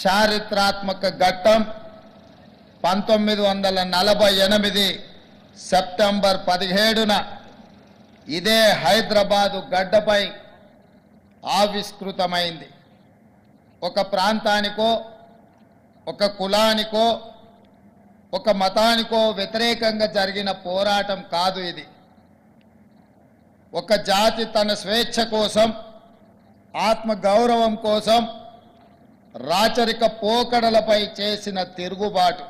చారిత్రాత్మక ఘట్టం 1948 సెప్టెంబర్ 17న ఇదే హైదరాబాదు గడ్డపై ఆవిష్కృతమైంది. ఒక ప్రాంతానికో ఒక కులానికో ఒక మతానికో వ్యతిరేకంగా జరిగిన పోరాటం కాదు ఇది. ఒక జాతి తన స్వేచ్ఛ కోసం ఆత్మగౌరవం కోసం రాచరిక పోకడలపై చేసిన తిరుగుబాటు.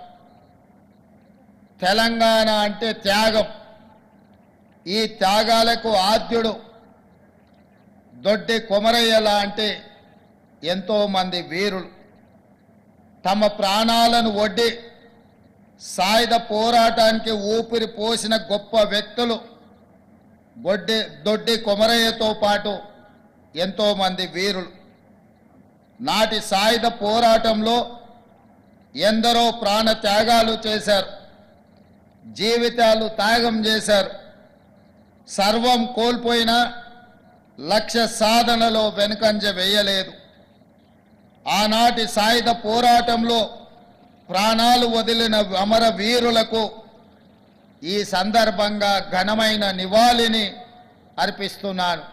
తెలంగాణ అంటే త్యాగం. ఈ త్యాగాలకు ఆద్యుడు దొడ్డి కొమరయ్య లాంటి ఎంతోమంది వీరులు తమ ప్రాణాలను ఒడ్డి సాయుధ పోరాటానికి ఊపిరి పోసిన గొప్ప వ్యక్తులు దొడ్డి కొమరయ్యతో పాటు ఎంతోమంది వీరులు. నాటి సాయుధ పోరాటంలో ఎందరో ప్రాణ త్యాగాలు చేశారు, జీవితాలు త్యాగం చేశారు. సర్వం కోల్పోయినా లక్ష్య సాధనలో వెనుకంజ వేయలేదు. ఆనాటి సాయుధ పోరాటంలో ప్రాణాలు వదిలిన అమర వీరులకు ఈ సందర్భంగా ఘనమైన నివాళిని అర్పిస్తున్నాను.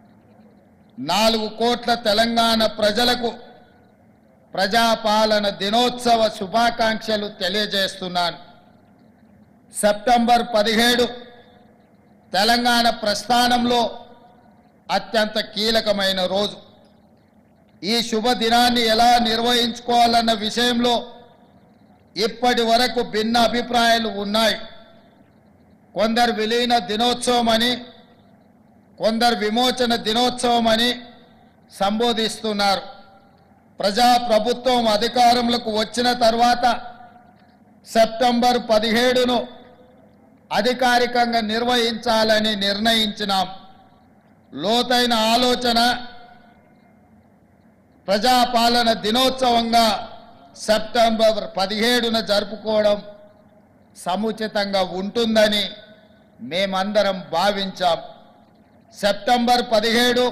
4 కోట్ల తెలంగాణ ప్రజలకు ప్రజాపాలన దినోత్సవ శుభాకాంక్షలు తెలియజేస్తున్నాను. సెప్టెంబర్ 17 తెలంగాణ ప్రస్థానంలో అత్యంత కీలకమైన రోజు. ఈ శుభదినాన్ని ఎలా నిర్వహించుకోవాలన్న విషయంలో ఇప్పటి వరకు భిన్న అభిప్రాయాలు ఉన్నాయి. కొందరు విలీన దినోత్సవం అని, కొందరు విమోచన దినోత్సవం అని సంబోధిస్తున్నారు. ప్రజాప్రభుత్వం అధికారంలోకి వచ్చిన తర్వాత సెప్టెంబర్ 17ను అధికారికంగా నిర్వహించాలని నిర్ణయించినాం. లోతైన ఆలోచన ప్రజాపాలన దినోత్సవంగా సెప్టెంబర్ 17న జరుపుకోవడం సముచితంగా ఉంటుందని మేమందరం భావించాం. సెప్టెంబర్ 17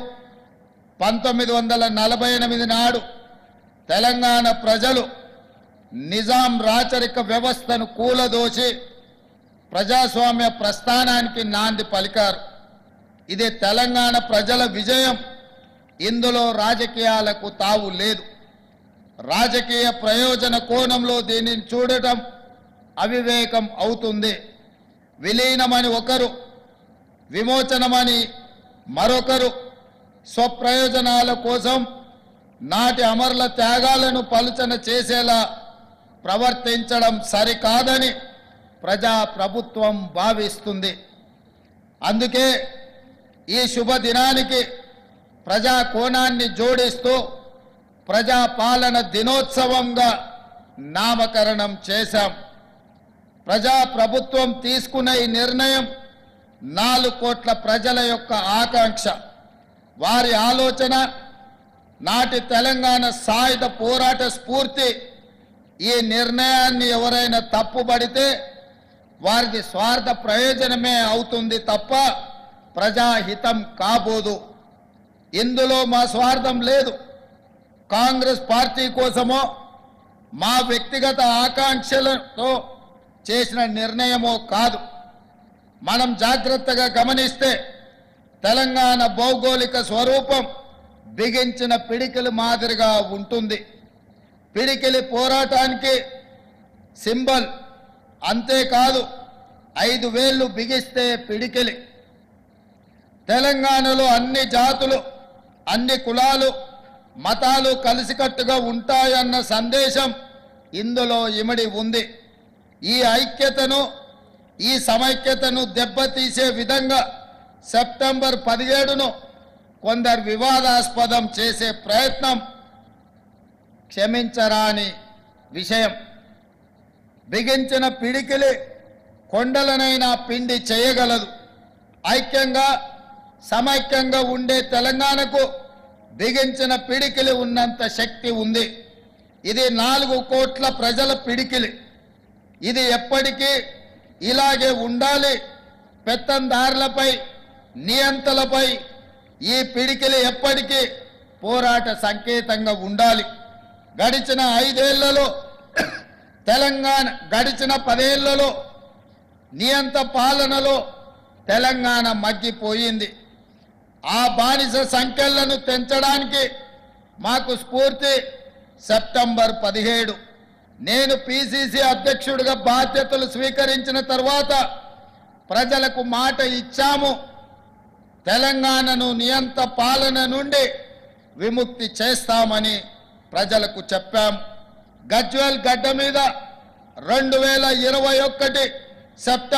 1948 నాడు తెలంగాణ ప్రజలు నిజాం రాచరిక వ్యవస్థను కూలదోసి ప్రజాస్వామ్య ప్రస్థానానికి నాంది పలికారు. ఇది తెలంగాణ ప్రజల విజయం. ఇందులో రాజకీయాలకు తావు లేదు. రాజకీయ ప్రయోజన కోణంలో దీనిని చూడటం అవివేకం అవుతుంది. విలీనమని ఒకరు, విమోచనమని మరొకరు స్వప్రయోజనాల కోసం నాటి అమరుల త్యాగాలను పలుచన చేసేలా ప్రవర్తించడం సరికాదని ప్రజాప్రభుత్వం భావిస్తుంది. అందుకే ఈ శుభదినానికి ప్రజా కోణాన్ని జోడిస్తూ ప్రజాపాలన దినోత్సవంగా నామకరణం చేశాం. ప్రజాప్రభుత్వం తీసుకున్న ఈ నిర్ణయం 4 కోట్ల ప్రజల యొక్క ఆకాంక్ష, వారి ఆలోచన, నాటి తెలంగాణ సాయుధ పోరాట స్ఫూర్తి. ఈ నిర్ణయాన్ని ఎవరైనా తప్పుపడితే వారిది స్వార్థ ప్రయోజనమే అవుతుంది తప్ప ప్రజాహితం కాబోదు. ఇందులో మా స్వార్థం లేదు. కాంగ్రెస్ పార్టీ కోసమో మా వ్యక్తిగత ఆకాంక్షలతో చేసిన నిర్ణయమో కాదు. మనం జాగ్రత్తగా గమనిస్తే తెలంగాణ భౌగోళిక స్వరూపం బిగించిన పిడికిలి మాదిరిగా ఉంటుంది. పిడికిలి పోరాటానికి సింబల్. అంతేకాదు 5 వేళ్లు బిగిస్తే పిడికిలి. తెలంగాణలో అన్ని జాతులు, అన్ని కులాలు, మతాలు కలిసికట్టుగా ఉంటాయన్న సందేశం ఇందులో ఇమిడి ఉంది. ఈ ఐక్యతను, ఈ సమైక్యతను దెబ్బతీసే విధంగా సెప్టెంబర్ 17ను కొందరు వివాదాస్పదం చేసే ప్రయత్నం క్షమించరాని విషయం. బిగించిన పిడికిలి కొండలనైనా పిండి చేయగలదు. ఐక్యంగా సమైక్యంగా ఉండే తెలంగాణకు బిగించిన పిడికిలి ఉన్నంత శక్తి ఉంది. ఇది 4 కోట్ల ప్రజల పిడికిలి. ఇది ఎప్పటికీ ఇలాగే ఉండాలి. పెత్తందారులపై, నియంతలపై ఈ పిడికిలి ఎప్పటికీ పోరాట సంకేతంగా ఉండాలి. గడిచిన 5 ఏళ్లలో తెలంగాణ, గడిచిన 10 ఏళ్లలో నియంత పాలనలో తెలంగాణ మగ్గిపోయింది. ఆ బానిస సంఖ్యలను తెంచడానికి మాకు స్ఫూర్తి సెప్టెంబర్ 17. నేను పిసిసి అధ్యక్షుడిగా బాధ్యతలు స్వీకరించిన తర్వాత ప్రజలకు మాట ఇచ్చాము, తెలంగాణను నియంత పాలన నుండి విముక్తి చేస్తామని ప్రజలకు చెప్పాం. గజ్వేల్ గడ్డ మీద 2021 సెప్టెంబర్